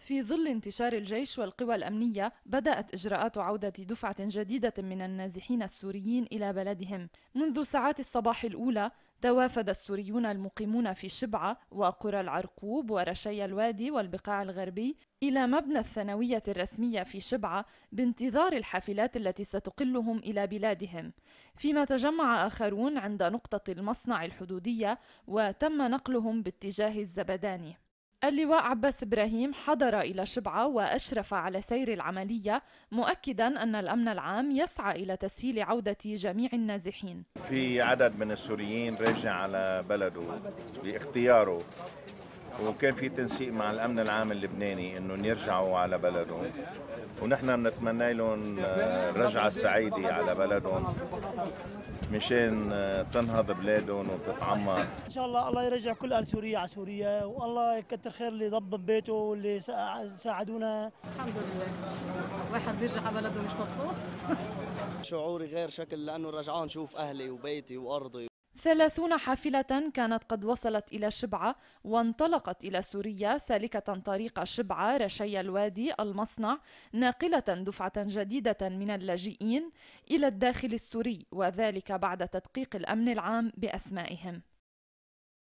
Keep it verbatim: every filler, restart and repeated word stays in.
في ظل انتشار الجيش والقوى الأمنية، بدأت إجراءات عودة دفعة جديدة من النازحين السوريين إلى بلدهم. منذ ساعات الصباح الأولى توافد السوريون المقيمون في شبعة وقرى العرقوب ورشي الوادي والبقاع الغربي إلى مبنى الثانوية الرسمية في شبعة بانتظار الحافلات التي ستقلهم إلى بلادهم، فيما تجمع آخرون عند نقطة المصنع الحدودية وتم نقلهم باتجاه الزبداني. اللواء عباس إبراهيم حضر إلى شبعة وأشرف على سير العملية، مؤكدا أن الأمن العام يسعى إلى تسهيل عودة جميع النازحين. في عدد من السوريين راجع على بلده باختياره، وكان في تنسيق مع الأمن العام اللبناني إنه يرجعوا على بلدهم، ونحن بنتمنى لهم الرجعة السعيدة على بلدهم مشان تنهض بلادهم وتتعمر. ان شاء الله الله يرجع كل اهل سوريا على سوريا، والله يكتر خير اللي ضب بيته واللي ساعدونا. الحمد لله، واحد بيرجع على بلده مش مبسوط. شعوري غير شكل لانه رجعان نشوف اهلي وبيتي وارضي. ثلاثون حافلة كانت قد وصلت إلى شبعة وانطلقت إلى سوريا سالكة طريق شبعة رشي الوادي المصنع، ناقلة دفعة جديدة من اللاجئين إلى الداخل السوري، وذلك بعد تدقيق الأمن العام بأسمائهم.